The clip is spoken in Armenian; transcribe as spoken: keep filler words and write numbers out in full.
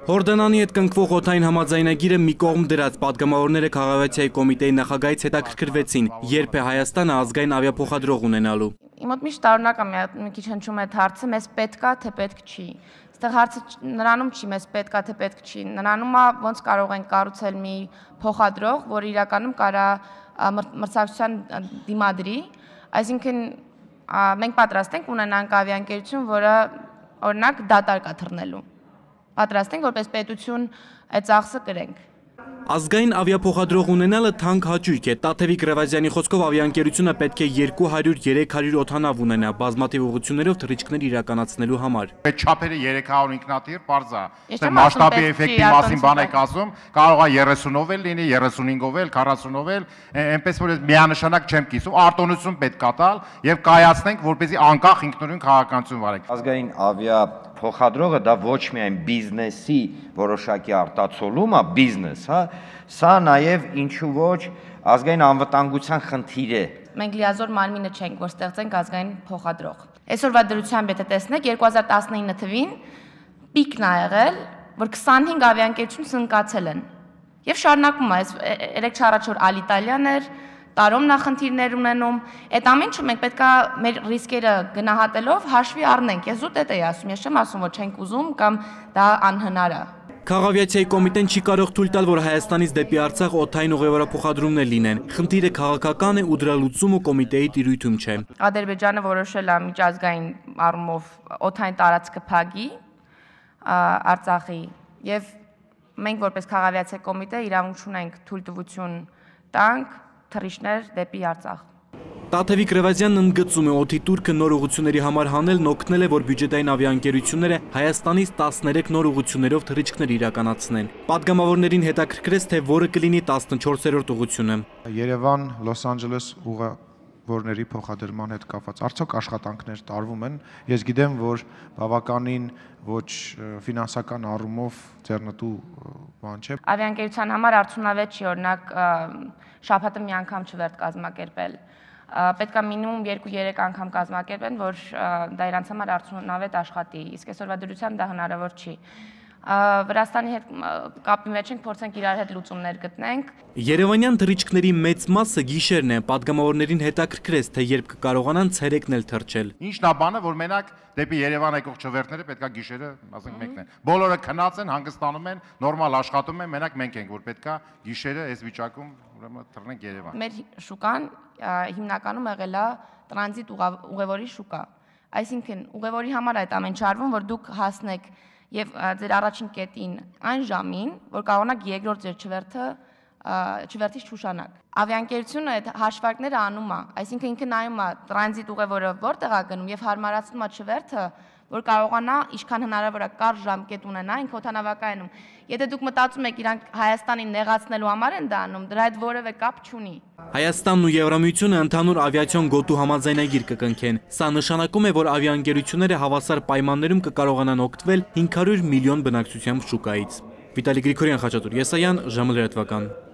Հորդանանի հետ կնքվող օդային համաձայնագիրը մի կողմ դրած պատգամավորները քաղաքացիայի կոմիտեի նախագահից հետաքրքրվեցին, երբ է Հայաստանը ազգային ավիափոխադրող ունենալու։ Իմոտ միշտ տարօրինակ է, մի քիչ հնչում է հարցը, մեզ պետք է, թե պետք չի։ Այստեղ հարցը նրանում չի, մեզ պետք է, թե պետք չի։ Նրանում է ոնց կարող են կառուցել մի փոխադրող, որը իրականում կարա մրցակցության դիմադրի, այսինքն մենք պատրաստ ենք ունենանք ավիաընկերություն, որը օրինակ դատարկ է թռնելու։ Պատրաստ ենք որպես պետություն այդ ծախսը կրենք։ Ազգային ավիափոխադրող ունենալը թանկ հաճույք է։ Տաթևիկ Ռևազյանի խոսքով ավիաընկերությունը պետք է երկու հարյուր երեք հարյուր օդանավ ունենա բազմաթիվ ուղղություններով թռիչքներ իրականացնելու համար։ Այդ չափերը երեք հարյուր ինքնաթիռ պարզ է։ Այստեղ մասշտաբի էֆեկտի մասին բան եք ասում, կարող է երեսունով էլ լինի, երեսունհինգով էլ, քառասունով էլ, այնպես որ միանշանակ չեմ կիսում, արտոնություն պետք է տալ եւ կայացնենք, որպեսզի անկախ ինքնուրույն քաղաքականություն վարենք։ Ազգային ավիա փոխադրողը դա ոչ միայն բիզնեսի որոշակի արտացոլում է, բիզնես, հա, սա նաև ինչու ոչ ազգային անվտանգության խնդիր է։ Մենք լիազոր մարմինը չենք, որ ստեղծենք ազգային փոխադրող։ Այսօրվա դրությամբ եթե տեսնեք երկու հազար տասնինը թվին պիկն ա եղել, որ քսանհինգ ավիաընկերություն սնկացել են։ Եվ շարունակում է, երեք չառաջ օր Ալիտալիան էր, տարում նախնդիրներ ունենում, այդ ամենը մենք պետք է մեր ռիսկերը գնահատելով հաշվի առնենք։ Ես զուտ էի ասում, ես չեմ ասում, որ չենք ուզում կամ դա անհնար է։ Քաղաքավիացիայի կոմիտեն չի կարող թույլ տալ, որ Հայաստանից դեպի Արցախ օդային ուղևորափոխադրումներ լինեն։ Խնդիրը քաղաքական է ու դրա լուծումը կոմիտեի տիրույթում չէ։ Ադրբեջանը որոշել է միջազգային առումով օդային տարածքը փակի Արցախի եւ մենք որպես քաղաքավիացիայի կոմիտե իրավունք ունենք թույլտվություն տանք թռիչքներ դեպի Արցախ։ Տաթևիկ Ռևազյանն ընդգծում է օդի տուրքը նոր ուղղությունների համար հանելն օգնել է, որ բյուջետային ավիաընկերությունները Հայաստանից տասներեք նոր ուղղություններով թռիչքներ իրականացնեն։ Պատգամավորներին հետաքրքրեց, թե որը կլինի տասնչորսերորդ ուղղությունը։ Երևան, Լոս Անջելես ուղևորների փոխադրման հետ կապված արդյոք աշխատանքներ տարվում են։ Ես գիտեմ, որ բավականին ոչ ֆինանսական առումով ձեռնտու բան չէ։ Ավիաընկերության համար արդյունավետ չի օրինակ շաբաթը մի անգամ չվերթ կազմակերպել։ Պետք է մինիմում երկու-երեք անգամ կազմակերպեն, որ դա իրանց համար արդյունավետ աշխատի, իսկ այսօրվա դրությամբ դա հնարավոր չի։ Վրաստանի հետ կապի մեջ ենք, փորձենք իրար հետ լուծումներ գտնենք։ Երևանյան թռիչքների մեծ մասը գիշերն է, պատգամավորներին հետաքրքրեց, թե երբ կկարողանան ցերեկն էլ թռչել։ Ինչն է բանը, որ մենակ դեպի Երևան եկող չվերթները պետք է գիշերը, ասենք մեկն են։ Բոլորը քնած են, հանգստանում են, նորմալ աշխատում են, մենակ մենք ենք, որ պետք է գիշերը այս վիճակում ուրեմն թռնենք Երևան։ Մեր շուկան հիմնականում եղել է տրանզիտ ուղևորի շուկա։ Այսինքն ուղևորի համար այդ ամեն չարվում, որ դուք հասնեք եւ ձեր առաջին կետին այն ժամին, որ կարողանաք երկրորդ ձեր չվերթը չվերթից չուշանաք։ Ավիաընկերությունը այդ հաշվարկները անում է, այսինքն ինքը նայում է տրանզիտ ուղևորը որտեղ է գնում եւ հարմարացնում է չվերթը, որ կարողանա ինչքան հնարավոր է կարճ ժամկետ ունենա ինքը օդանավակայանում։ Եթե դուք մտածում եք իրանք Հայաստանին նեղացնելու համար են դա անում, դրա հետ որևէ կապ չունի։ Հայաստանն ու Եվրամիությունը ընդհանուր ավիացիոն գոտու համաձայնագիր կկնքեն։ Սա նշանակում է, որ ավիաընկերությունները հավասար պայմաններում կկարողանան օգտվել հինգ հարյուր միլիոն բնակչությամբ շուկայից։ Վիտալի Գրիգորյան, Խաչատուր Եսայան, ժամը լրատվական։